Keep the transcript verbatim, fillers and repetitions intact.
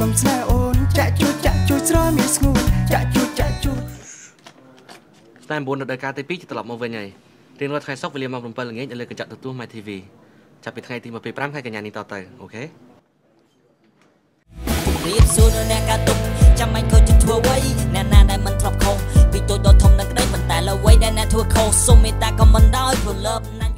សំស្នេហ៍អូនចាក់ជួចចាក់ជួចស្រមានស្ងួតចាក់ជួចចាក់ជួចស្នាមbốnដល់ការទីពីរត្រឡប់មកវិញហើយរៀងរាល់ថ្ងៃសុក្រវេលាម៉ោងbảyល្ងាចនៅលើកញ្ចក់ទូរទស្សន៍ My ធី វី ចាប់ពីថ្ងៃទី25ខែកញ្ញានេះតទៅអូខេរៀបសួរអ្នកកាតុកចាំមិនខូចចិត្តធ្វើអ្វីអ្នកណាដែលមិនធ្លាប់ខុសពីតូចដល់ធំនឹងក្តីមិនតែអ្វីដែលអ្នកធ្វើខុសសូមមេត្តាក៏មិនដោយព្រលឹបណា